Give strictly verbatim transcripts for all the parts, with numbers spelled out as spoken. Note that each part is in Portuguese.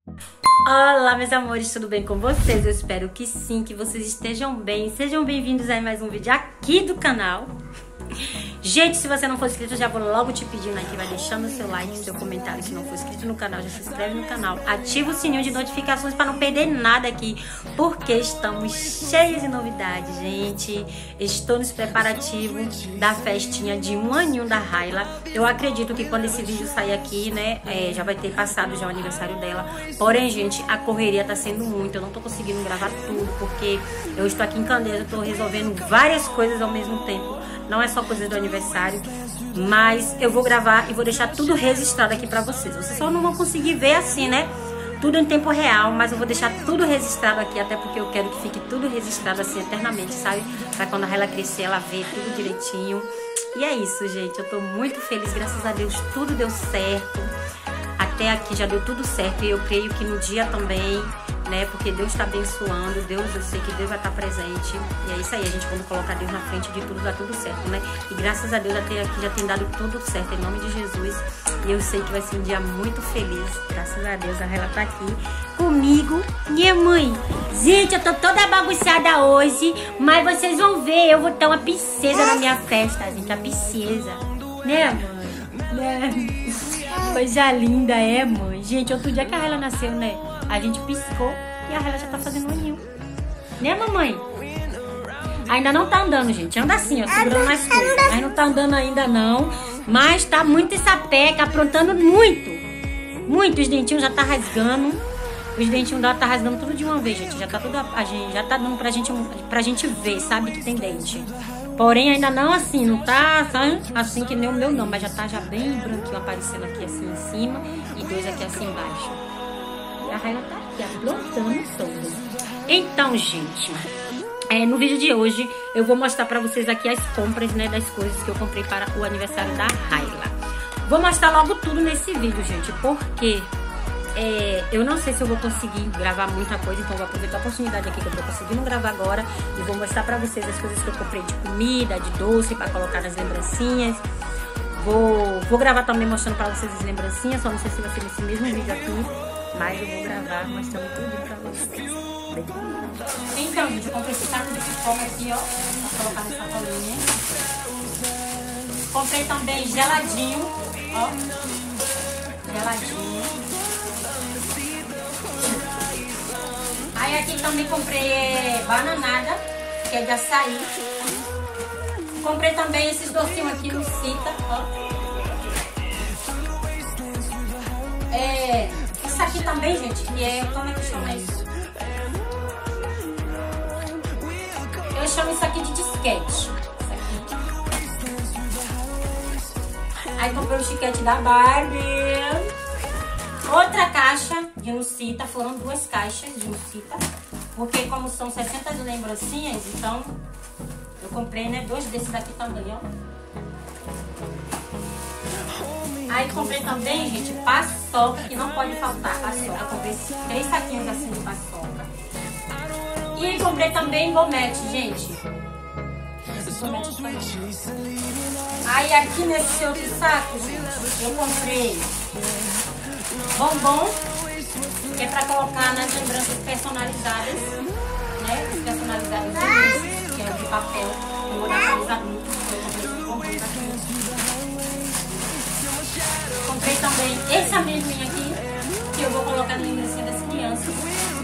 Olá, meus amores, tudo bem com vocês? Eu espero que sim, que vocês estejam bem. Sejam bem-vindos a mais um vídeo aqui do canal. Gente, se você não for inscrito, eu já vou logo te pedindo aqui, vai deixando o seu like, seu comentário. Se não for inscrito no canal, já se inscreve no canal. Ativa o sininho de notificações para não perder nada aqui, porque estamos cheios de novidades, gente. Estou nos preparativos da festinha de um aninho da Raila. Eu acredito que quando esse vídeo sair aqui, né, é, já vai ter passado já o aniversário dela. Porém, gente, a correria tá sendo muito. Eu não tô conseguindo gravar tudo, porque eu estou aqui em Candeias, eu tô resolvendo várias coisas ao mesmo tempo. Não é só coisas do aniversário, mas eu vou gravar e vou deixar tudo registrado aqui pra vocês. Vocês só não vão conseguir ver assim, né? Tudo em tempo real, mas eu vou deixar tudo registrado aqui, até porque eu quero que fique tudo registrado assim eternamente, sabe? Pra quando a Raila crescer, ela ver tudo direitinho. E é isso, gente. Eu tô muito feliz, graças a Deus, tudo deu certo. Até aqui já deu tudo certo e eu creio que no dia também, né? Porque Deus está abençoando, Deus, eu sei que Deus vai estar presente. E é isso aí, a gente quando coloca Deus na frente de tudo, dá tudo certo, né? E graças a Deus até aqui já tem dado tudo certo, em nome de Jesus. E eu sei que vai ser um dia muito feliz, graças a Deus. A Raila tá aqui comigo. Minha mãe, gente, eu tô toda bagunçada hoje, mas vocês vão ver, eu vou ter uma princesa na minha festa, gente, a princesa. Né, mãe? Né? Coisa linda, é, mãe? Gente, outro dia que a Raila nasceu, né? A gente piscou e a Raila já tá fazendo um aninho. Né, mamãe? Ainda não tá andando, gente. Anda assim, ó, segurando mais coisas. Mas não tá andando ainda, não. Mas tá muito sapeca, aprontando muito. Muito. Os dentinhos já tá rasgando. Os dentinhos dela tá rasgando tudo de uma vez, gente. Já tá tudo... A gente, já tá dando pra gente, pra gente ver, sabe? Que tem dente. Porém, ainda não assim, não tá sabe? Assim que nem o meu não, mas já tá já bem branquinho aparecendo aqui assim em cima e dois aqui assim embaixo. E a Raila tá aqui, aprontando todo. Então, gente, é, no vídeo de hoje eu vou mostrar pra vocês aqui as compras, né, das coisas que eu comprei para o aniversário da Raila. Vou mostrar logo tudo nesse vídeo, gente, porque... É, eu não sei se eu vou conseguir gravar muita coisa, então vou aproveitar a oportunidade aqui que eu tô conseguindo gravar agora e vou mostrar pra vocês as coisas que eu comprei de comida, de doce, pra colocar nas lembrancinhas. Vou, vou gravar também mostrando pra vocês as lembrancinhas, só não sei se vai ser nesse mesmo vídeo aqui, mas eu vou gravar mostrando tudo pra vocês. Então, gente, eu comprei esse saco de pipoca aqui, ó, pra colocar na sacolinha. Comprei também geladinho, ó, geladinho. Aí aqui também comprei bananada, que é de açaí. Comprei também esses docinhos aqui no Cita, ó. É, isso aqui também, gente, que é... Como é que chama isso? Eu chamo isso aqui de disquete. Isso aqui. Aí comprei o chiquete da Barbie. Outra caixa de Nucita, foram duas caixas de Nucita, porque como são sessenta lembrancinhas, então eu comprei, né, dois desses daqui também, ó. Aí comprei também, gente, paçoca, que não pode faltar, paçoca. Eu comprei três saquinhos assim de paçoca. E comprei também gomete, gente. Aí aqui nesse outro saco, gente, eu comprei bombom, que é pra colocar nas lembranças personalizadas, né? Personalizadas, que é de papel. Eu vou dar pra os adultos. Eu comprei esse bombom aqui. Comprei também esse amendoim aqui, que eu vou colocar na lembrancinha das crianças.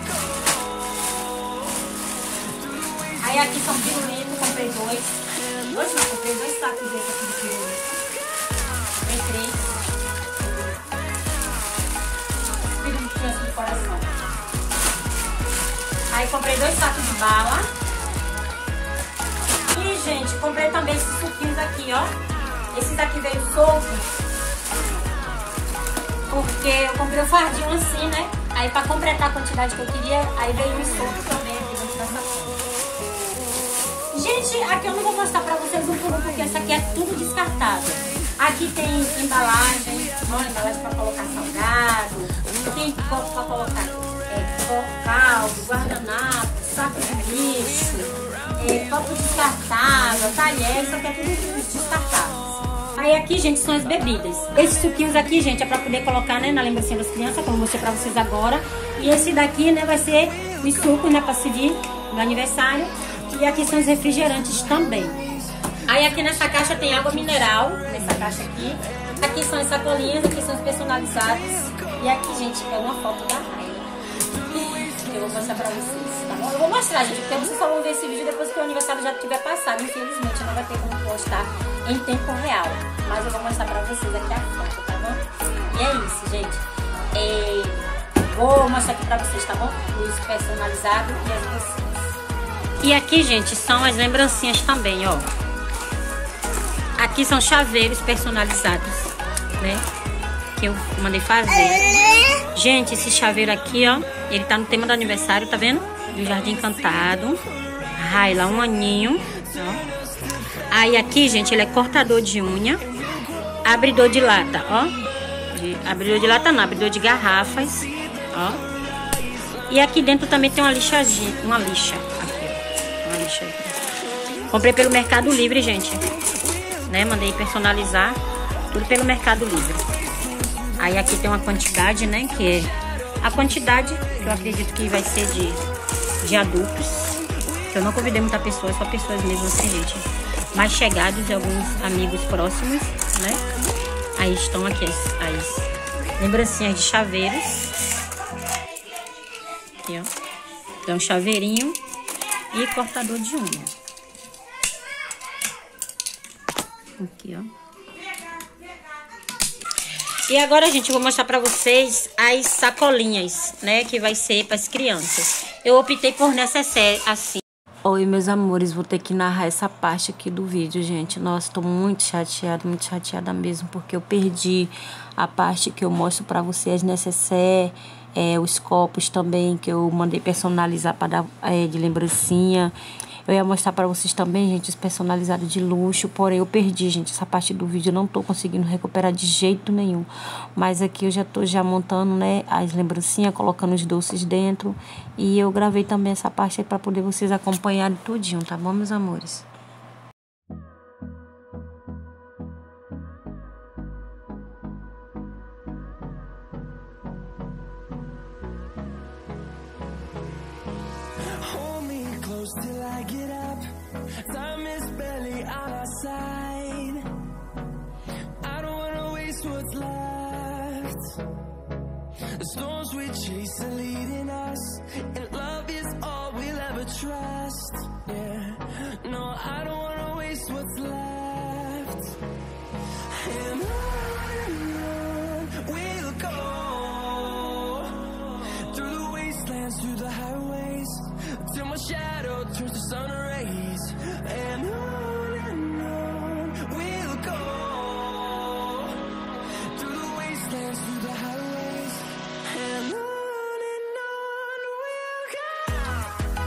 Aí aqui são pirulitos, comprei dois. Dois não, comprei dois sacos desse aqui de pirulito. Comprei três. De coração. Aí comprei dois sacos de bala. E, gente, comprei também esses suquinhos aqui, ó. Esses aqui veio soltos, porque eu comprei o fardinho assim, né? Aí pra completar a quantidade que eu queria, aí veio um solto também aqui dentro da sacola. Gente, aqui eu não vou mostrar pra vocês um por um, porque essa aqui é tudo descartável. Aqui tem embalagem, ó, embalagem pra colocar salgado. Tem copo pra colocar é, caldo, guardanapo, saco de lixo, é, copo descartável, talher, isso aqui é tudo descartável. Aí aqui, gente, são as bebidas. Esses suquinhos aqui, gente, é pra poder colocar, né, na lembrancinha das crianças, como eu mostrei pra vocês agora. E esse daqui, né, vai ser os sucos, né, pra servir no aniversário. E aqui são os refrigerantes também. Aí aqui nessa caixa tem água mineral, nessa caixa aqui. Aqui são as sacolinhas, aqui são os personalizados. E aqui, gente, é uma foto da Raila. Eu vou mostrar pra vocês, tá bom? Eu vou mostrar, gente, porque vocês só vão ver esse vídeo depois que o aniversário já tiver passado. Infelizmente, não vai ter como postar em tempo real. Mas eu vou mostrar pra vocês aqui a foto, tá bom? E é isso, gente. É... Vou mostrar aqui pra vocês, tá bom? Os personalizados e as bolsinhas. E aqui, gente, são as lembrancinhas também, ó. Aqui são chaveiros personalizados, né? Que eu mandei fazer. Gente, esse chaveiro aqui, ó, ele tá no tema do aniversário, tá vendo? Do Jardim Encantado. Raila, um aninho, ó. Aí aqui, gente, ele é cortador de unha. Abridor de lata, ó. De, abridor de lata não, abridor de garrafas, ó. E aqui dentro também tem uma lixazinha, uma lixa. Aqui, ó. Uma lixa aqui. Comprei pelo Mercado Livre, gente. Né? Mandei personalizar tudo pelo Mercado Livre. Aí aqui tem uma quantidade, né? Que é a quantidade que eu acredito que vai ser de, de adultos. Eu não convidei muita pessoa, só pessoas mesmo assim, gente. Mais chegados e alguns amigos próximos, né? Aí estão aqui as, as lembrancinhas de chaveiros. Aqui, ó. Tem um chaveirinho e cortador de unha. Aqui, ó. E agora, gente, eu vou mostrar pra vocês as sacolinhas, né? Que vai ser pras crianças. Eu optei por necessaire assim. Oi, meus amores, vou ter que narrar essa parte aqui do vídeo, gente. Nossa, tô muito chateada, muito chateada mesmo, porque eu perdi a parte que eu mostro pra vocês necessaire, é, os copos também, que eu mandei personalizar pra dar é, de lembrancinha. Eu ia mostrar pra vocês também, gente, os personalizados de luxo, porém eu perdi, gente, essa parte do vídeo. Eu não tô conseguindo recuperar de jeito nenhum. Mas aqui eu já tô já montando, né, as lembrancinhas, colocando os doces dentro. E eu gravei também essa parte aí pra poder vocês acompanharem tudinho, tá bom, meus amores? Till I get up, time is barely on our side. I don't wanna waste what's left. The storms we chase are leading us, and love is all we'll ever trust. Yeah, no, I don't wanna waste what's left. And on and on we'll go, through the wastelands, through the highways, till my shadow turns to sun rays. And on and on we'll go, through the wastelands, through the highways. And on and on we'll go.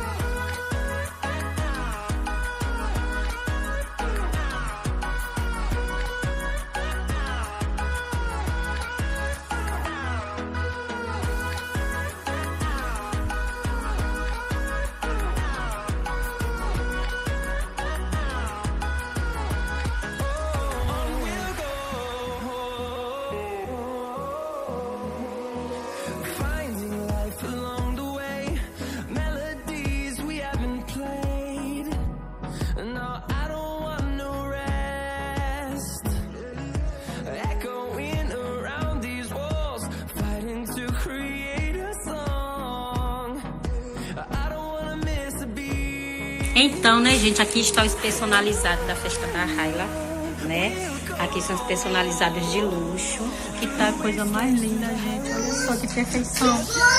Então, né, gente, aqui está os personalizados da festa da Raila, né? Aqui são os personalizados de luxo, que tá a coisa mais linda, gente. Olha só que perfeição.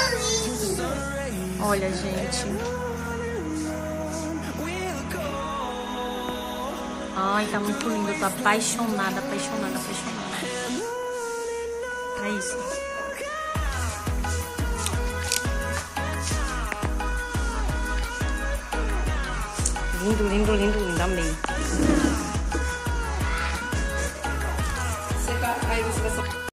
Olha, gente. Ai, tá muito lindo. Eu tô apaixonada, apaixonada, apaixonada. É isso. Lindo, lindo, lindo, lindo. Amei. Aí você vai